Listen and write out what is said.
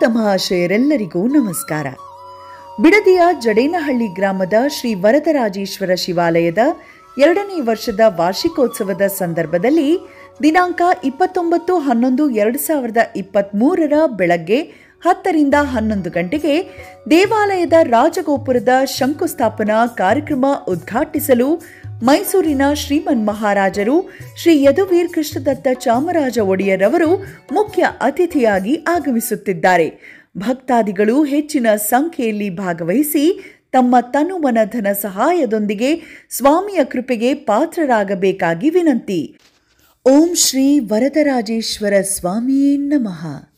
ಭಕ್ತ ಮಹಾಶಯರೆಲ್ಲರಿಗೂ ನಮಸ್ಕಾರ. ಬಿಡದಿಯ ಜಡೇನಹಳ್ಳಿ ಗ್ರಾಮದ ಶ್ರೀ ವರದರಾಜೇಶ್ವರ ಶಿವಾಲಯದ 2ನೇ ವರ್ಷದ ವಾರ್ಷಿಕೋತ್ಸವದ ಸಂದರ್ಭದಲ್ಲಿ ದಿನಾಂಕ 29/11/2023 ಬೆಳಗ್ಗೆ 10 ರಿಂದ 11 ಗಂಟೆಗೆ ದೇವಾಲಯದ ರಾಜಗೋಪುರದ ಶಂಕುಸ್ಥಾಪನಾ ಕಾರ್ಯಕ್ರಮ ಉದ್ಘಾಟಿಸಲು ಮೈಸೂರಿನ ಶ್ರೀಮನ್ ಮಹಾರಾಜರು ಶ್ರೀ ಯದುವೀರ್ ಕೃಷ್ಣದತ್ತ ಚಾಮರಾಜ ಒಡೆಯರ್ ಅವರು ಮುಖ್ಯ ಅತಿಥಿಯಾಗಿ ಆಗಮಿಸುತ್ತಿದ್ದಾರೆ. ಭಕ್ತಾದಿಗಳು ಹೆಚ್ಚಿನ ಸಂಖ್ಯೆಯಲ್ಲಿ ಭಾಗವಹಿಸಿ ತಮ್ಮ ತನುಮನ ಧನ ಸಹಾಯದೊಂದಿಗೆ ಸ್ವಾಮಿಯ ಕೃಪೆಗೆ ಪಾತ್ರರಾಗಬೇಕಾಗಿ ವಿನಂತಿ. ಓಂ ಶ್ರೀ ವರದರಾಜೇಶ್ವರ ಸ್ವಾಮಿಯೇ ನಮಃ.